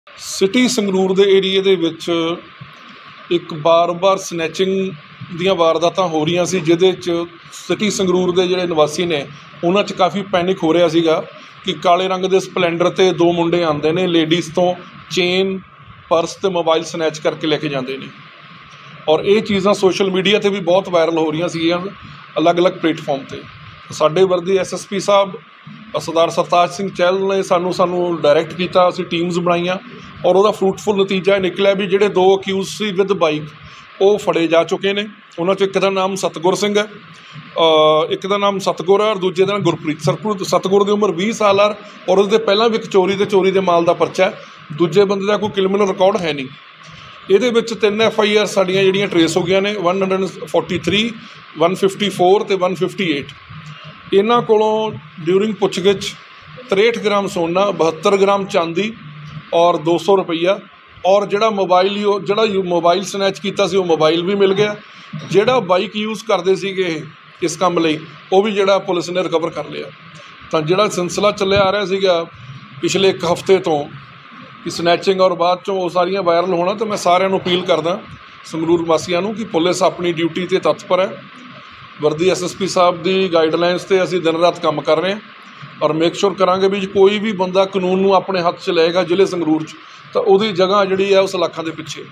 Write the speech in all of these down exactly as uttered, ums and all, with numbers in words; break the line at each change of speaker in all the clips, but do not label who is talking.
City Sangrur ਦੇ ਏਰੀਏ ਦੇ ਵਿੱਚ ਇੱਕ ਬਾਰ-ਬਾਰ ਸਨੈਚਿੰਗ ਦੀਆਂ ਵਾਰਦਾਤਾਂ ਹੋ ਰਹੀਆਂ ਸੀ, ਜਿਹਦੇ 'ਚ ਸਿਟੀ ਸੰਗਰੂਰ ਦੇ ਜਿਹੜੇ ਨਿਵਾਸੀ ਨੇ ਉਹਨਾਂ 'ਚ ਕਾਫੀ ਪੈਨਿਕ ਹੋ ਰਿਹਾ ਸੀਗਾ ਕਿ ਕਾਲੇ ਰੰਗ ਦੇ ਸਪਲੈਂਡਰ 'ਤੇ ਦੋ ਮੁੰਡੇ ਆਉਂਦੇ ਨੇ, ਲੇਡੀਜ਼ ਤੋਂ ਚੇਨ, ਪਰਸ ਅਤੇ ਮੋਬਾਈਲ ਸਨੈਚ ਕਰਕੇ ਲੈ ਕੇ ਜਾਂਦੇ ਨੇ। ਔਰ ਇਹ ਚੀਜ਼ਾਂ ਸੋਸ਼ਲ ਮੀਡੀਆ 'ਤੇ ਵੀ ਬਹੁਤ ਵਾਇਰਲ ਹੋ ਰਹੀਆਂ ਸੀਗੀਆਂ ਅਲੱਗ-ਅਲੱਗ ਪਲੇਟਫਾਰਮ 'ਤੇ। ਸਾਡੇ ਵਰਦੀ ਐਸ ਐਸ ਪੀ ਸਾਹਿਬ ਸਰਦਾਰ ਸਰਤਾਜ ਸਿੰਘ ਚਹਿਲ ਨੇ ਸਾਨੂੰ ਸਾਨੂੰ ਡਾਇਰੈਕਟ ਕੀਤਾ, ਅਸੀਂ ਟੀਮਸ ਬਣਾਈਆਂ ਔਰ ਉਹਦਾ ਫਰੂਟਫੁਲ ਨਤੀਜਾ ਨਿਕਲਿਆ ਵੀ ਜਿਹੜੇ ਦੋ ਅਕਿਊਜ਼ ਸੀ ਵਿਦ ਬਾਈਕ ਉਹ ਫੜੇ ਜਾ ਚੁੱਕੇ ਨੇ। ਉਹਨਾਂ 'ਚੋਂ ਇੱਕ ਦਾ ਨਾਮ ਸਤਗੁਰ ਸਿੰਘ ਹੈ, ਇੱਕ ਦਾ ਨਾਮ ਸਤਗੁਰ ਹੈ ਔਰ ਦੂਜੇ ਦਾ ਨਾਮ ਗੁਰਪ੍ਰੀਤ। ਸਰਪ੍ਰੀਤ ਸਤਗੁਰ ਦੀ ਉਮਰ ਵੀਹ ਸਾਲ ਆ ਔਰ ਉਹਦੇ ਪਹਿਲਾਂ ਵੀ ਇੱਕ ਚੋਰੀ ਅਤੇ ਚੋਰੀ ਦੇ ਮਾਲ ਦਾ ਪਰਚਾ ਹੈ। ਦੂਜੇ ਬੰਦੇ ਦਾ ਕੋਈ ਕ੍ਰਿਮੀਨਲ ਰਿਕਾਰਡ ਹੈ ਨਹੀਂ। ਇਹਦੇ ਵਿੱਚ ਤਿੰਨ ਐਫ ਆਈ ਆਰ ਸਾਡੀਆਂ ਜਿਹੜੀਆਂ ਟਰੇਸ ਹੋ ਗਈਆਂ ਨੇ, one hundred forty three, one fifty four ਅਤੇ ਵਨ ਫਿਫਟੀ ਏਟ। ਇਹਨਾਂ ਕੋਲੋਂ ਡਿਊਰਿੰਗ ਪੁੱਛਗਿੱਛ ਤਰੇਹਠ ਗ੍ਰਾਮ ਸੋਨਾ, ਬਹੱਤਰ ਗ੍ਰਾਮ ਚਾਂਦੀ ਔਰ ਦੋ ਸੌ ਰੁਪਈਆ ਔਰ ਜਿਹੜਾ ਮੋਬਾਈਲ ਯੂ ਜਿਹੜਾ ਯੂ ਮੋਬਾਈਲ ਸਨੈਚ ਕੀਤਾ ਸੀ ਉਹ ਮੋਬਾਈਲ ਵੀ ਮਿਲ ਗਿਆ। ਜਿਹੜਾ ਬਾਈਕ ਯੂਜ਼ ਕਰਦੇ ਸੀਗੇ ਇਹ ਇਸ ਕੰਮ ਲਈ ਉਹ ਵੀ ਜਿਹੜਾ ਪੁਲਿਸ ਨੇ ਰਿਕਵਰ ਕਰ ਲਿਆ। ਤਾਂ ਜਿਹੜਾ ਸਿਲਸਿਲਾ ਚੱਲਿਆ ਆ ਰਿਹਾ ਸੀਗਾ ਪਿਛਲੇ ਇੱਕ ਹਫ਼ਤੇ ਤੋਂ ਕਿ ਸਨੈਚਿੰਗ ਔਰ ਬਾਅਦ 'ਚੋਂ ਉਹ ਸਾਰੀਆਂ ਵਾਇਰਲ ਹੋਣਾ, ਤਾਂ ਮੈਂ ਸਾਰਿਆਂ ਨੂੰ ਅਪੀਲ ਕਰਦਾ ਸੰਗਰੂਰ ਵਾਸੀਆਂ ਨੂੰ ਕਿ ਪੁਲਿਸ ਆਪਣੀ ਡਿਊਟੀ 'ਤੇ ਤਤਪਰ ਹੈ। ਵਰਦੀ ਐਸ ਐਸ ਪੀ ਸਾਹਿਬ ਦੀ ਗਾਈਡਲਾਈਨਸ 'ਤੇ ਅਸੀਂ ਦਿਨ ਰਾਤ ਕੰਮ ਕਰ ਰਹੇ ਹਾਂ ਔਰ ਮੇਕ ਸ਼ੋਰ ਕਰਾਂਗੇ ਵੀ ਕੋਈ ਵੀ ਬੰਦਾ ਕਾਨੂੰਨ ਨੂੰ ਆਪਣੇ ਹੱਥ 'ਚ ਲਏਗਾ ਜ਼ਿਲ੍ਹੇ ਸੰਗਰੂਰ 'ਚ ਤਾਂ ਉਹਦੀ ਜਗ੍ਹਾ ਜਿਹੜੀ ਹੈ ਉਸ ਲੱਖਾਂ ਦੇ ਪਿੱਛੇ।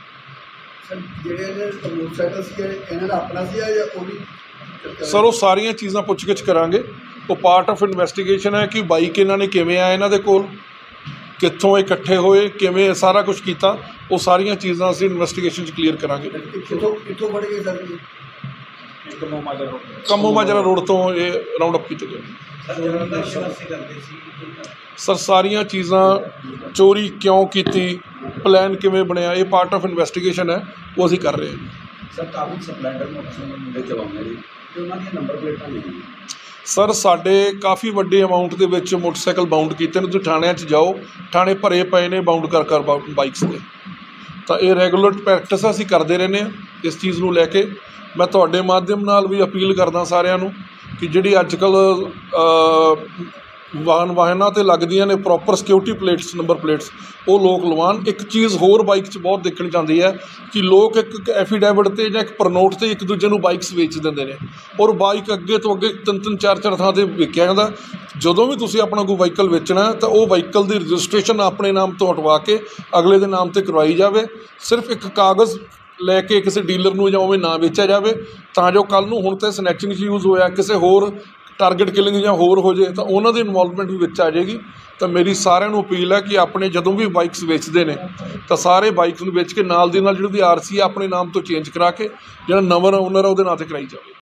ਸਰ ਉਹ ਸਾਰੀਆਂ ਚੀਜ਼ਾਂ ਪੁੱਛਗਿੱਛ ਕਰਾਂਗੇ। ਉਹ ਪਾਰਟ ਆਫ ਇਨਵੈਸਟੀਗੇਸ਼ਨ ਹੈ ਕਿ ਬਾਈਕ ਇਹਨਾਂ ਨੇ ਕਿਵੇਂ ਆਇਆ, ਇਹਨਾਂ ਦੇ ਕੋਲ ਕਿੱਥੋਂ ਇਕੱਠੇ ਹੋਏ, ਕਿਵੇਂ ਸਾਰਾ ਕੁਛ ਕੀਤਾ, ਉਹ ਸਾਰੀਆਂ ਚੀਜ਼ਾਂ ਅਸੀਂ ਇਨਵੈਸਟੀਗੇਸ਼ਨ 'ਚ ਕਲੀਅਰ ਕਰਾਂਗੇ। ਕੰਮੋ ਮਾਜਰਾ ਰੋਡ ਤੋਂ ਇਹ ਰਾਊਂਡ ਅਪ ਕੀਤੇ ਗਏ। ਸਰ ਸਾਰੀਆਂ ਚੀਜ਼ਾਂ, ਚੋਰੀ ਕਿਉਂ ਕੀਤੀ, ਪਲਾਨ ਕਿਵੇਂ ਬਣਿਆ, ਇਹ ਪਾਰਟ ਆਫ ਇਨਵੈਸਟੀਗੇਸ਼ਨ ਹੈ, ਉਹ ਅਸੀਂ ਕਰ ਰਹੇ ਹਾਂ।
ਸਰ ਕਾਫੀ ਸਪਲੈਂਡਰ ਮੋਟਰਸਾਈਕਲ ਮੁੰਡੇ ਚਲਾਉਂਦੇ ਨੇ ਅਤੇ ਉਹਨਾਂ ਦੀਆਂ ਨੰਬਰ ਪਲੇਟਾਂ ਨਹੀਂ।
ਸਰ ਸਾਡੇ ਕਾਫੀ ਵੱਡੇ ਅਮਾਊਂਟ ਦੇ ਵਿੱਚ ਮੋਟਰਸਾਈਕਲ ਬਾਉਂਡ ਕੀਤੇ ਨੇ। ਤੁਸੀਂ ਥਾਣਿਆਂ 'ਚ ਜਾਓ, ਥਾਣੇ ਭਰੇ ਪਏ ਨੇ ਬਾਉਂਡ ਕਰ ਕਰ ਬਾਈਕਸ 'ਤੇ। ਤਾਂ ਇਹ ਰੈਗੂਲਰ ਪ੍ਰੈਕਟਿਸ ਅਸੀਂ ਕਰਦੇ ਰਹਿੰਦੇ ਹਾਂ। ਇਸ ਚੀਜ਼ ਨੂੰ ਲੈ ਕੇ ਮੈਂ ਤੁਹਾਡੇ ਮਾਧਿਅਮ ਨਾਲ ਵੀ ਅਪੀਲ ਕਰਦਾ ਸਾਰਿਆਂ ਨੂੰ ਕਿ ਜਿਹੜੀ ਅੱਜ ਕੱਲ੍ਹ ਵਾਹਨ ਵਾਹਨਾਂ 'ਤੇ ਲੱਗਦੀਆਂ ਨੇ proper security plates, number plates, ਉਹ ਲੋਕ ਲਵਾਉਣ। ਇੱਕ ਚੀਜ਼ ਹੋਰ ਬਾਈਕ 'ਚ ਬਹੁਤ ਦੇਖਣ 'ਚ ਆਉਂਦੀ ਹੈ ਕਿ ਲੋਕ ਇੱਕ ਐਫੀਡੈਵਿਟ 'ਤੇ ਜਾਂ ਇੱਕ ਪ੍ਰਨੋਟ 'ਤੇ ਇੱਕ ਦੂਜੇ ਨੂੰ ਬਾਈਕਸ ਵੇਚ ਦਿੰਦੇ ਨੇ ਔਰ ਬਾਈਕ ਅੱਗੇ ਤੋਂ ਅੱਗੇ ਤਿੰਨ ਤਿੰਨ ਚਾਰ ਚਾਰ ਥਾਂ 'ਤੇ ਵਿਕਿਆ ਜਾਂਦਾ। ਜਦੋਂ ਵੀ ਤੁਸੀਂ ਆਪਣਾ ਕੋਈ ਵਹੀਕਲ ਵੇਚਣਾ ਤਾਂ ਉਹ ਵਹੀਕਲ ਦੀ ਰਜਿਸਟ੍ਰੇਸ਼ਨ ਆਪਣੇ ਨਾਮ ਤੋਂ ਹਟਵਾ ਕੇ ਅਗਲੇ ਦੇ ਨਾਮ 'ਤੇ ਕਰਵਾਈ ਜਾਵੇ। ਸਿਰਫ ਇੱਕ ਕਾਗਜ਼ ਲੈ ਕੇ ਕਿਸੇ ਡੀਲਰ ਨੂੰ ਜਾਂ ਉਵੇਂ ਨਾ ਵੇਚਿਆ ਜਾਵੇ ਤਾਂ ਜੋ ਕੱਲ੍ਹ ਨੂੰ ਹੁਣ ਤਾਂ ਸਨੈਚਿੰਗ 'ਚ ਯੂਜ਼ ਹੋਇਆ, ਕਿਸੇ ਹੋਰ ਟਾਰਗੇਟ ਕਿਲਿੰਗ ਜਾਂ ਹੋਰ ਹੋ ਜਾਏ ਤਾਂ ਉਹਨਾਂ ਦੀ ਇਨਵੋਲਵਮੈਂਟ ਵੀ ਵਿੱਚ ਆ ਜਾਏਗੀ। ਤਾਂ ਮੇਰੀ ਸਾਰਿਆਂ ਨੂੰ ਅਪੀਲ ਹੈ ਕਿ ਆਪਣੇ ਜਦੋਂ ਵੀ ਬਾਈਕਸ ਵੇਚਦੇ ਨੇ ਤਾਂ ਸਾਰੇ ਬਾਈਕਸ ਨੂੰ ਵੇਚ ਕੇ ਨਾਲ ਦੀ ਨਾਲ ਜਿਹੜੀ ਉਹਦੀ ਆਰ ਸੀ ਆਪਣੇ ਨਾਮ ਤੋਂ ਚੇਂਜ ਕਰਾ ਕੇ ਜਿਹੜਾ ਨਵਾਂ ਓਨਰ ਆ ਉਹਦੇ ਨਾਂ 'ਤੇ ਕਰਾਈ ਜਾਵੇ।